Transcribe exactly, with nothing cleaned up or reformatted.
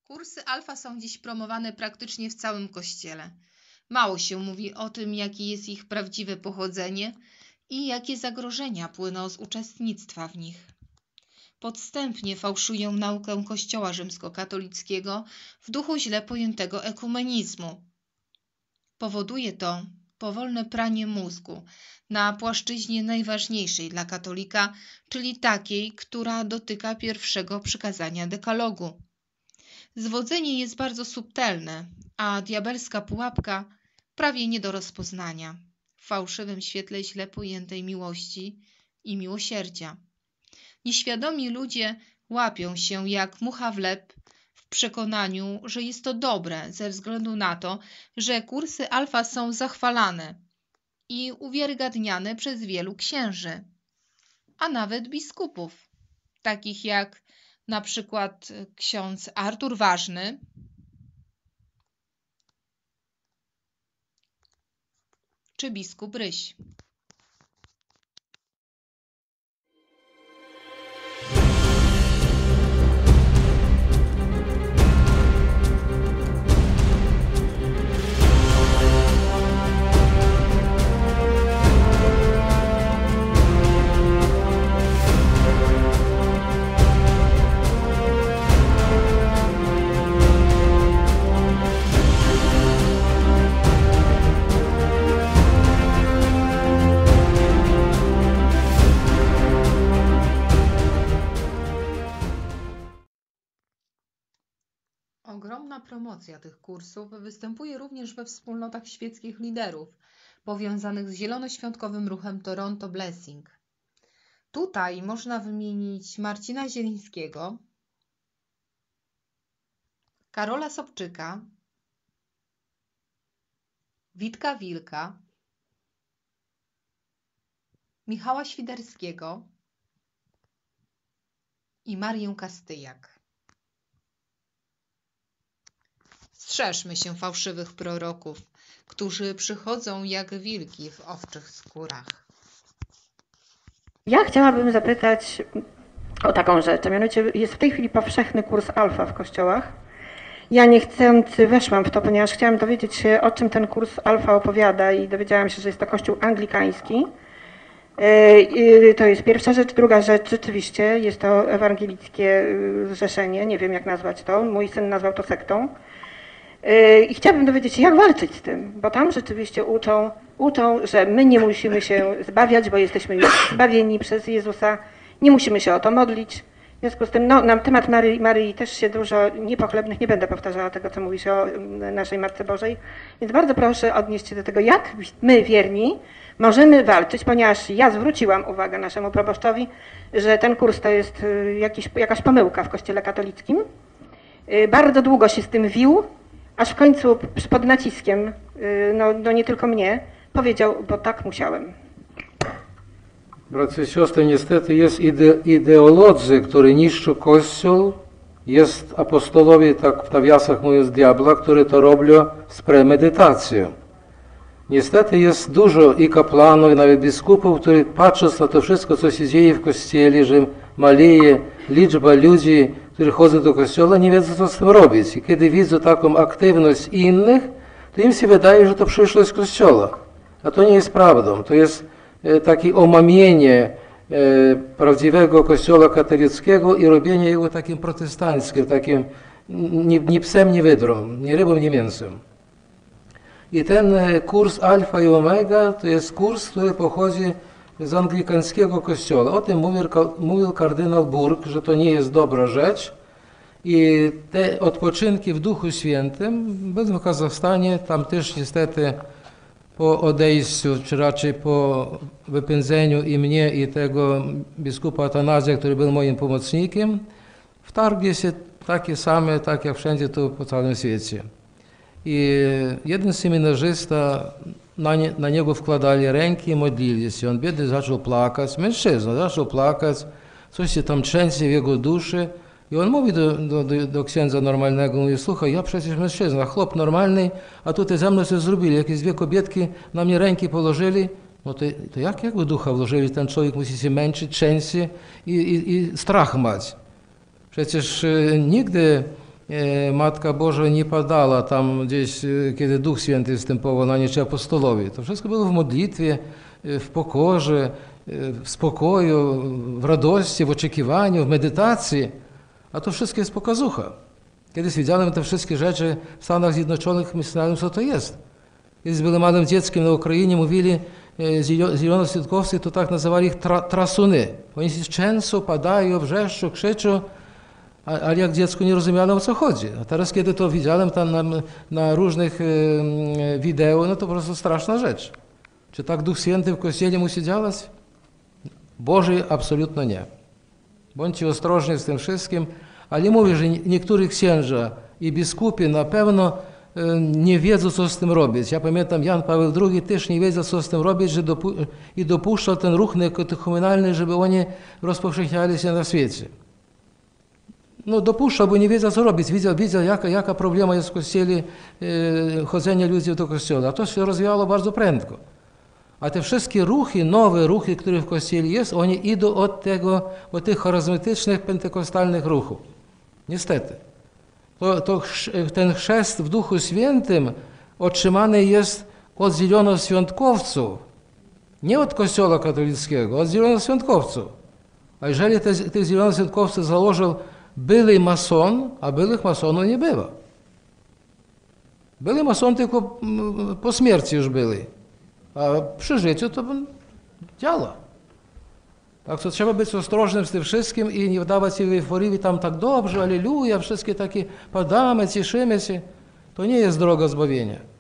Kursy alfa są dziś promowane praktycznie w całym Kościele. Mało się mówi o tym, jakie jest ich prawdziwe pochodzenie i jakie zagrożenia płyną z uczestnictwa w nich. Podstępnie fałszują naukę Kościoła rzymskokatolickiego w duchu źle pojętego ekumenizmu. Powoduje to powolne pranie mózgu na płaszczyźnie najważniejszej dla katolika, czyli takiej, która dotyka pierwszego przykazania dekalogu. Zwodzenie jest bardzo subtelne, a diabelska pułapka prawie nie do rozpoznania w fałszywym świetle źle pojętej miłości i miłosierdzia. Nieświadomi ludzie łapią się jak mucha w lep w przekonaniu, że jest to dobre ze względu na to, że kursy alfa są zachwalane i uwiarygadniane przez wielu księży, a nawet biskupów, takich jak na przykład ksiądz Artur Ważny czy biskup Ryś. Ogromna promocja tych kursów występuje również we wspólnotach świeckich liderów powiązanych z zielonoświątkowym ruchem Toronto Blessing. Tutaj można wymienić Marcina Zielińskiego, Karola Sobczyka, Witka Wilka, Michała Świderskiego i Marię Kastyjak. Strzeżmy się fałszywych proroków, którzy przychodzą jak wilki w owczych skórach. Ja chciałabym zapytać o taką rzecz, a mianowicie jest w tej chwili powszechny kurs alfa w kościołach. Ja niechcąc weszłam w to, ponieważ chciałam dowiedzieć się, o czym ten kurs alfa opowiada i dowiedziałam się, że jest to kościół anglikański. To jest pierwsza rzecz. Druga rzecz, rzeczywiście jest to ewangelickie zrzeszenie, nie wiem jak nazwać to, mój syn nazwał to sektą. I chciałabym dowiedzieć się, jak walczyć z tym, bo tam rzeczywiście uczą, uczą, że my nie musimy się zbawiać, bo jesteśmy już zbawieni przez Jezusa, nie musimy się o to modlić. W związku z tym, no, na temat Maryi, Maryi też się dużo niepochlebnych, nie będę powtarzała tego, co mówi się o naszej Matce Bożej, więc bardzo proszę odnieść się do tego, jak my, wierni, możemy walczyć, ponieważ ja zwróciłam uwagę naszemu proboszczowi, że ten kurs to jest jakiś, jakaś pomyłka w Kościele katolickim. Bardzo długo się z tym wił, aż w końcu pod naciskiem, no, no nie tylko mnie, powiedział, bo tak musiałem. Bracia i siostry, niestety jest ide ideolodzy, którzy niszczą Kościół, jest apostolowie, tak w nawiasach mówiąc, diabła, którzy to robią z premedytacją. Niestety jest dużo i kapłanów, i nawet biskupów, którzy patrząc na to wszystko, co się dzieje w Kościele, że maleje liczba ludzi, którzy chodzą do kościoła, nie wiedzą, co z tym robić. I kiedy widzą taką aktywność innych, to im się wydaje, że to przyszłość kościoła. A to nie jest prawdą. To jest e, takie omamienie e, prawdziwego kościoła katolickiego i robienie jego takim protestanckim, takim ni, ni psem, ni wydrą, ni rybą, ni mięsem. I ten kurs Alfa i Omega to jest kurs, który pochodzi z anglikańskiego kościoła. O tym mówił, mówił kardynał Burke, że to nie jest dobra rzecz. I te odpoczynki w Duchu Świętym będą w Kazachstanie. Tam też niestety po odejściu, czy raczej po wypędzeniu i mnie, i tego biskupa Atanazja, który był moim pomocnikiem, wtargnie się takie same, tak jak wszędzie tu po całym świecie. I jeden seminarzysta, na, nie, na niego wkładali ręki i modlili się. On biedny zaczął płakać, mężczyzna zaczął płakać, coś się tam trzęsie w jego duszy. I on mówi do, do, do, do księdza normalnego, mówi, słuchaj, ja przecież mężczyzna, chłop normalny, a tutaj ze mną coś zrobili, jakieś dwie kobietki na mnie ręki położyli. No to, to jak, jakby ducha włożyli, ten człowiek musi się męczyć, trzęsie i, i, i strach mać. Przecież nigdy Matka Boża nie padała tam gdzieś, kiedy Duch Święty wstępował na nie, czy apostolowie. To wszystko było w modlitwie, w pokorze, w spokoju, w radości, w oczekiwaniu, w medytacji. A to wszystko jest pokazucha. Kiedyś widziałem te wszystkie rzeczy w Stanach Zjednoczonych, myślałem, co to jest. Kiedyś byłem małym dzieckiem na Ukrainie, mówili, zielonoświątkowcy to tak nazywali ich tra, trasuny. Oni często padają, wrzeszczą, krzyczą, ale jak dziecko nie rozumiałem, o co chodzi. A teraz, kiedy to widziałem tam na, na różnych e, wideo, no to po prostu straszna rzecz. Czy tak Duch Święty w Kościele musi działać? Boży absolutnie nie. Bądźcie ostrożni z tym wszystkim, ale mówię, że niektórych księża i biskupi na pewno nie wiedzą, co z tym robić. Ja pamiętam, Jan Paweł drugi też nie wiedział, co z tym robić, że dopu- i dopuszczał ten ruch neokatechumenalny, żeby oni rozpowszechniali się na świecie. No dopuszczał, bo nie wiedział, co robić. Widział, widział jaka, jaka problema jest w Kościele, e, chodzenie ludzi do Kościoła. A to się rozwijało bardzo prędko. A te wszystkie ruchy, nowe ruchy, które w Kościele jest, one idą od tego, od tych charyzmatycznych, pentekostalnych ruchów. Niestety. To, to, ten chrzest w Duchu Świętym otrzymany jest od zielonoświątkowców. Nie od Kościoła katolickiego, od zielonoświątkowców. A jeżeli te, tych zielonoświątkowców założył były mason, a byłych masonów nie było. Były mason tylko po śmierci już byli. A przy życiu to działa. Tak to trzeba być ostrożnym z tym wszystkim i nie wdawać się w euforię, tam tak dobrze, alleluja, wszystkie takie padamy, cieszymy się. To nie jest droga zbawienia.